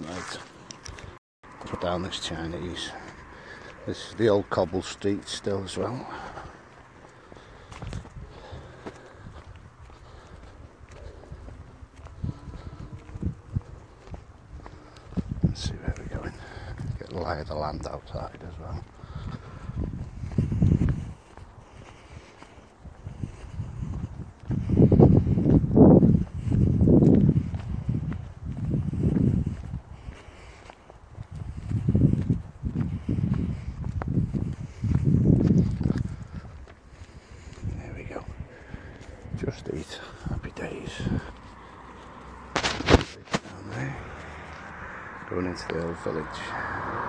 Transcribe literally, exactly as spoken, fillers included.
Right, go down this Chinese. This is the old cobble street still as well. Let's see where we're going. Get the lie of the land outside as well. Just eat, happy days. Down there, going into the old village.